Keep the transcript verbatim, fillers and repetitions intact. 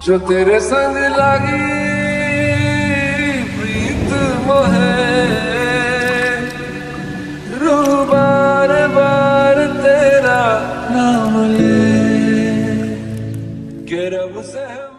जो तेरे संग लागी प्रीत मोहे, रूह बार बार तेरा नाम ले के रब से